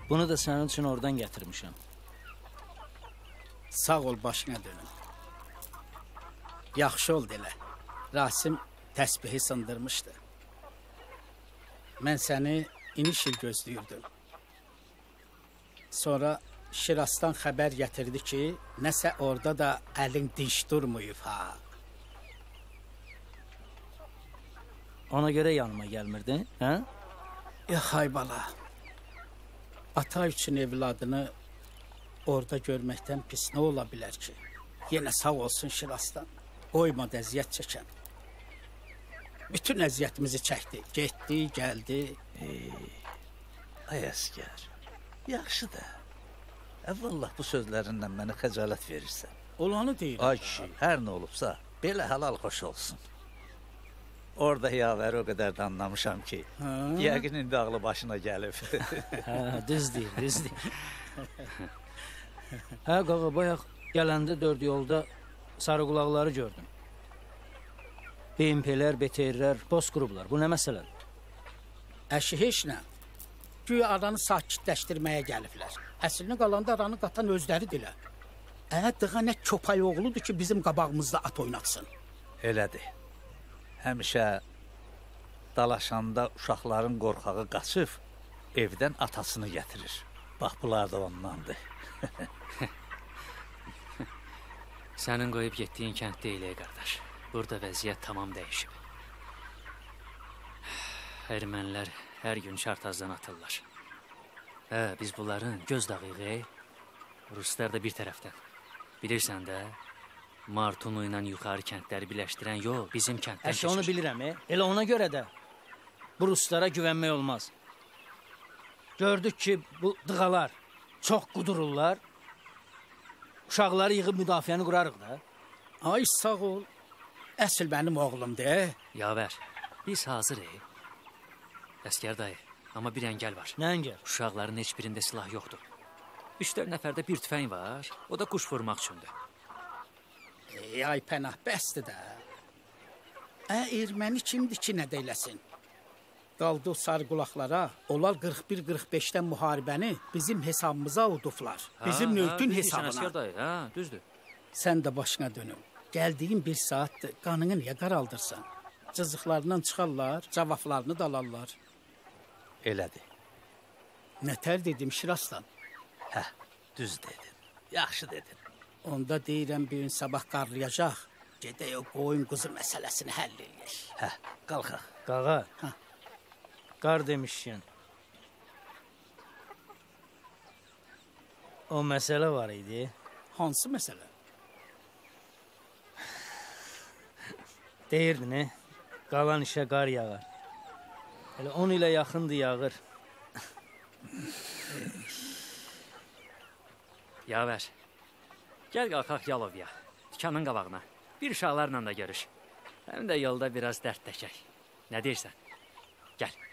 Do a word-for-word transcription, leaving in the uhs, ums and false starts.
Bunu da sənin üçün oradan gətirmişəm. Sağ ol, başına dönüm. Yaxşı oldu elə. Rasim təsbihi sındırmışdı. Mən səni iniş il gözləyirdim. Sonra Şirasdan xəbər gətirdi ki, nəsə orada da əlin dinç durmuyub ha. Ona görə yanıma gəlmirdin, hə? Yox, ay bala. Ata üçün evladını orada görməkdən pis nə ola bilər ki? Yenə sağ olsun Şirasdan. Qoymadı əziyyət çəkən. Bütün əziyyətimizi çəkdi. Getdi, gəldi. Ey, ay əskər, yaxşı da. Əvvəllah bu sözlərindən mənə xəcalət verirsən. Olanı deyir. Ay kişi, hər nə olubsa, belə halal xoş olsun. Orada yavəri o qədər də anlamışam ki, ha? Yəqin indi ağlı başına gəlib. Hə, düz deyir, düz deyir. Hə, qaqa, bayaq gələndə dörd yolda sarı qulaqları gördüm. B M P'lər, B T R'lər, post qruplar. Bu nə məsələdir? Əşi, heç nə. Güya aranı sakitləşdirməyə gəliblər. Əslində qalanda aranı qatan özləridirlər. Ə, dığa nə köpay oğludur ki, bizim qabağımızda at oynatsın. Elədir. Həmişə dalaşanda uşaqların qorxağı qaçıb, evdən atasını gətirir. Bax, bunlar da ondandır. Sənin qoyub getdiyin kənd deyil, ey qardaş. Burada vəziyyət tamam dəyişib. Ermənilər hər gün şartazdan atırlar. Hə, biz bunların göz dağıyıq, Ruslar da bir tərəfdən. Bilirsən də, Martunu ilə yuxarı kəndləri birləşdirən yol bizim kənddən keçir. Əşi, onu bilirəm, e? Elə ona görə də bu Ruslara güvənmək olmaz. Gördük ki, bu dığalar çox qudururlar. Uşaqları yığıb müdafiəni qurarıq da. Ay, sağ ol. Əsl mənim oğlumdur. Yavər, biz hazırıq. Əskər dayı, amma bir əngəl var. Nə əngəl? Uşaqların heç birində silah yoxdur. Üç-dörd nəfərdə bir tüfəng var, o da quş vurmaq üçündür. Ey, ay pənah, bəsdir də. Ə, erməni kimdir ki, nə deyləsin? Qaldı o sarı qulaqlara, onlar qırx bir qırx beşdən müharibəni bizim hesabımıza uduflar. Bizim növtün hesabına. Əskər dayı, hə, düzdür. Sən də başına dönüm. Gəldiyin bir saatdır, qanını niyə qaraldırsan? Cızıqlarından çıxarlar, cavablarını da alarlar. Elədir. Nətər dedim Şiraslan? Hə, düz dedin, yaxşı dedin. Onda deyirəm, bir gün sabah qarlayacaq. Gedək o qoyun quzu məsələsini həll edək. Hə, qalxaq. Qağa, hə. Qar demişkən. O məsələ var idi. Hansı məsələ? Deyirdin, e? Qalan işə qar yağar. Elə on ilə yaxındır yağır. Yavər, gəl qalxaq Yalovya, dükanın qabağına. Bir uşaqlarla da görüş. Həm də yolda biraz dərd təkək. Nə deyirsən? Gəl.